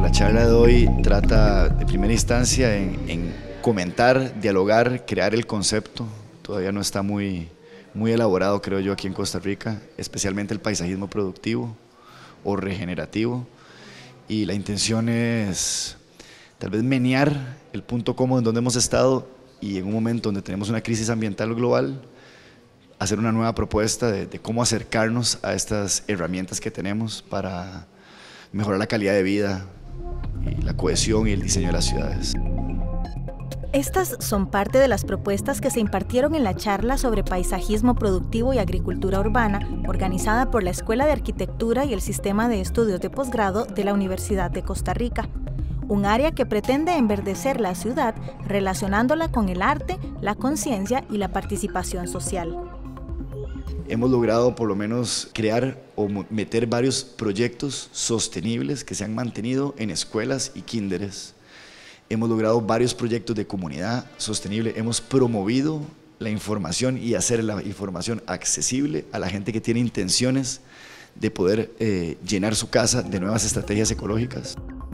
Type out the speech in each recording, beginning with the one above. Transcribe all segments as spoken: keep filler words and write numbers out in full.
La charla de hoy trata de primera instancia en, en comentar, dialogar, crear el concepto. Todavía no está muy, muy elaborado, creo yo, aquí en Costa Rica, especialmente el paisajismo productivo o regenerativo. Y la intención es tal vez menear el punto cómodo en donde hemos estado y en un momento donde tenemos una crisis ambiental global, hacer una nueva propuesta de, de cómo acercarnos a estas herramientas que tenemos para mejorar la calidad de vida, y la cohesión y el diseño de las ciudades. Estas son parte de las propuestas que se impartieron en la charla sobre paisajismo productivo y agricultura urbana, organizada por la Escuela de Arquitectura y el Sistema de Estudios de Posgrado de la Universidad de Costa Rica, un área que pretende enverdecer la ciudad relacionándola con el arte, la conciencia y la participación social. Hemos logrado por lo menos crear o meter varios proyectos sostenibles que se han mantenido en escuelas y kinderes. Hemos logrado varios proyectos de comunidad sostenible, hemos promovido la información y hacer la información accesible a la gente que tiene intenciones de poder eh, llenar su casa de nuevas estrategias ecológicas.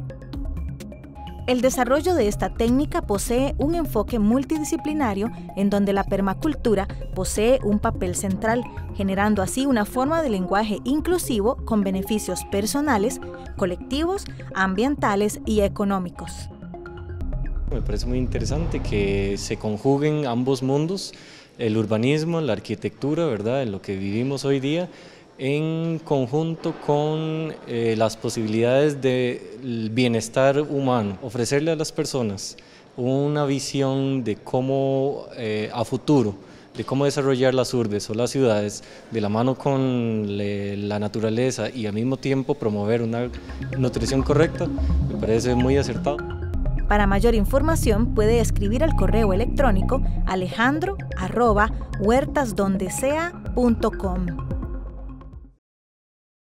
El desarrollo de esta técnica posee un enfoque multidisciplinario en donde la permacultura posee un papel central, generando así una forma de lenguaje inclusivo con beneficios personales, colectivos, ambientales y económicos. Me parece muy interesante que se conjuguen ambos mundos, el urbanismo, la arquitectura, ¿verdad?, en lo que vivimos hoy día, en conjunto con eh, las posibilidades del bienestar humano, ofrecerle a las personas una visión de cómo eh, a futuro, de cómo desarrollar las urbes o las ciudades de la mano con le, la naturaleza y al mismo tiempo promover una nutrición correcta, me parece muy acertado. Para mayor información puede escribir al correo electrónico alejandro arroba huertasdondesea punto com.